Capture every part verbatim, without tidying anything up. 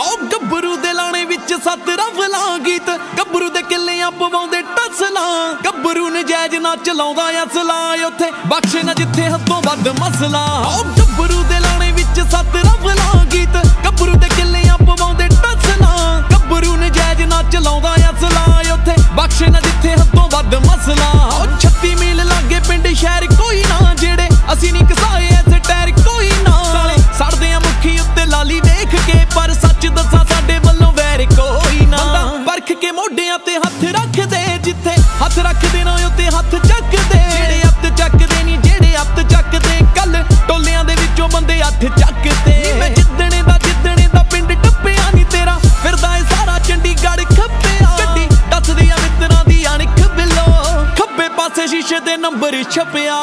आओ गब्बरू दे लाने विच सत रफला गीत गब्बरू दे किल्लियां पवाउंदे टसला गब्बरू नजायज ना चलाउंदा असला उत्थे बख्शे ना जिथे हदों वध मसला आओ गब्बरू दे लाने विच सत रफला गीत गब्बरू दे किल्लियां पवाउंदे टसला गब्बरू नजायज ना चलाउंदा असला उत्थे बख्शे ना जिथे हदों वध मसला आओ छत्ती मील लागे पिंड शहर कोई ना जेड़े असीं नहीं घसाए ऐसे टैर कोई ना साले सड़दे आ मुखी उत्ते लाली वेख के पर सच दसां साडे वल्लों वैर कोई ना परख के मोढियां ते हथ रख दे जिथे हथ रख दे ना उत्ते हथ चक दे जेड़े हथ चक दे नी जेड़े हथ चक दे कल टोलियां दे विचों बंदे हथ चक दे मैं जिद्दणे दा जिद्दणे दा पिंड टप्पिया नी तेरा फिरदा ए सारा चंडीगढ़ खप्पिया गड्डी दसदी आ मित्तरां दी अणख बिलो खब्बे पासे शीशे दे नंबर छपिया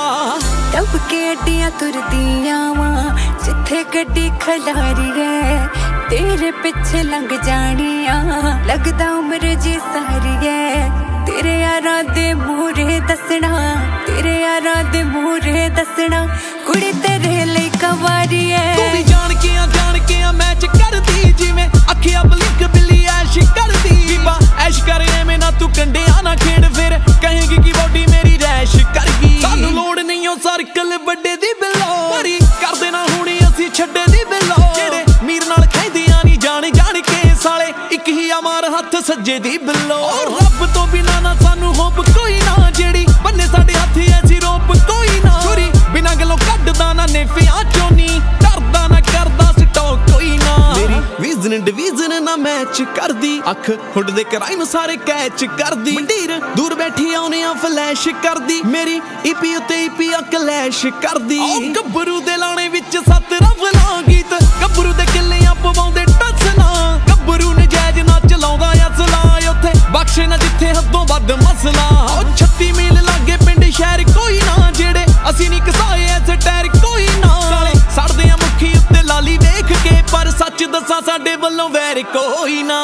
टप के अड्डियां तुरदियां वा जिथे गड्डी खलारी है तेरे पिछे लंघ जानिया लगदा उम्र जी सारी है तेरे यारां दे मूहरे दसना तेरे यारां दे मूहरे दसना कुड़ी तेरे लई कवारी है तू भी जान के आ जान के आ मैच करदी जिवें अखियां बलिक बिल्ली ऐश करदी बीबा ऐश कर एवें ना तू कंडियां ना खेड़ फिर कहेगी कि बॉडी मेरी रैश कर गई सानू लोड़ नहीं ओ सर्कल बड़े दी बिलो मरी कर देना हुणी असीं छड्डे दी बिलो जेड़े मीर नाल खैदियां नी जान जान के साले इक ही अमार हथ सज्जे दी बिलो रब तो बिना ना सानू होप कोई ना जेड़ी बन्ने साडे हथ ऐसी रोप कोई ना चोरी बिना गलों कड्डदा ना नेफियां चोनी डरदा ना करदा स्टॉक कोई ना मेरी विजन डिवीजन ना मैच करदी अख हुड दे क्राइम सारे कैच करदी मंडीर दूर बैठी आउने आ फ्लैश करदी मेरी ईपी उत्ते ईपी आ क्लैश करदी आओ गब्बरू दे लाने विच सत रफला गीत गब्बरू दे किल्लियां पवाउंदे टसला गब्बरू नजायज ना चलाउंदा असला उत्थे बख्शे ना जिथे हदों वध मसला आओ छत्ती मील लागे पिंड शहर कोई ना जेड़े असीं नहीं घसाए ऐसे टैर कोई ना साले सड़दे आ मुखी उत्ते लाली वेख के पर सच दसां साडे वल्लों वैर कोई ना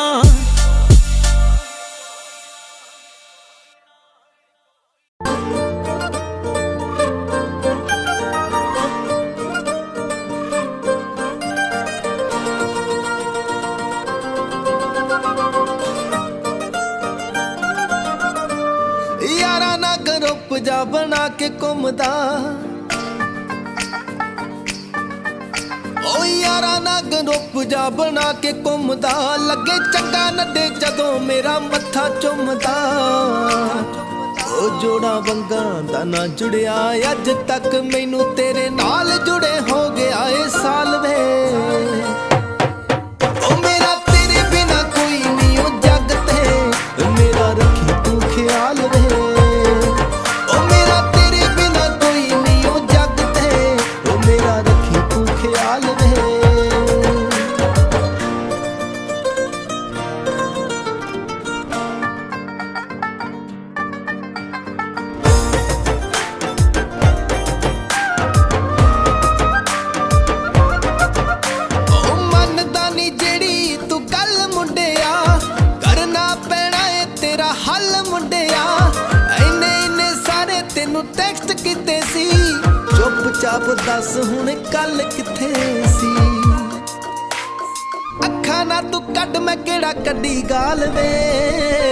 जा बना के घुमदा ओ यारा ना ग्रुप जा बना के घुमदा लगे चंगा नड्डे जदों मेरा मत्था चुमदा ओ जोड़ा वंगा दा ना जुड़िया अज तक मैनू तेरे नाल जुड़े हो गया ए साल वे ओ मेरा तेरे बिना कोई नहीं ओ जग ते मेरा रखी तू ख्याल वे टेक्स्ट किते सी चुप चाप दस हुण कल किथे सी अखा ना तू कड मैं केड़ा कड्डी गाल वे